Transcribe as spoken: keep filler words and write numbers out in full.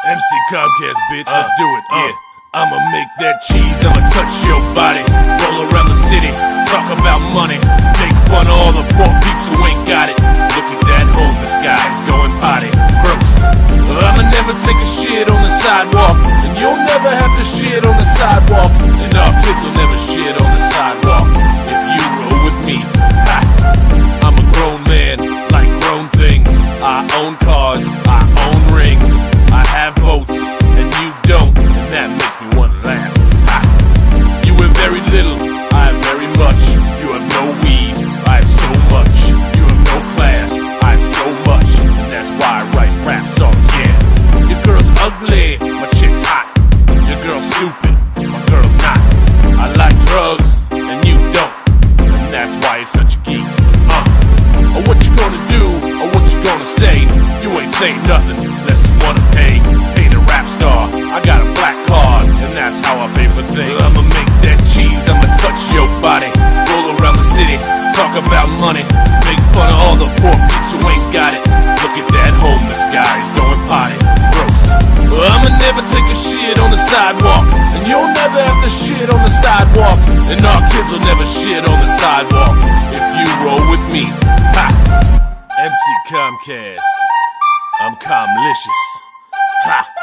M C Comcast, bitch, uh, let's do it, uh, yeah. I'ma make that cheese, I'ma touch your body. Roll around the city, talk about money. Make fun of all the poor peeps who ain't got it. Look at that homeless guy, he's going potty. Gross. Well, I'ma never take a shit on the sidewalk, and you'll never have to shit on the sidewalk. And our kids will never shit on the sidewalk if you roll with me. Ha. I'm a grown man, like grown things. I own cars, I own rings. I have boats, and you don't, and that makes me wanna laugh. Ha. You have very little, I have very much. You have no weed, I have so much. You have no class, I have so much. And that's why I write rap songs, yeah. Your girl's ugly, my chick's hot. Your girl's stupid, my girl's not. I like drugs, and you don't, and that's why you're such a geek. Uh. Or what you gonna do, or what you gonna say? You ain't saying nothing unless you wanna pay. Pay the rap star, I got a black card, and that's how I pay for things. I'ma make that cheese, I'ma touch your body. Roll around the city, talk about money. Make fun of all the poor peeps who ain't got it. Look at that homeless guy, he's going potty. Gross. Well, I'ma never take a shit on the sidewalk, and you'll never have to shit on the sidewalk. And our kids will never shit on the sidewalk if you roll with me. Ha! M C Comcast, I'm Comlicious. Ha!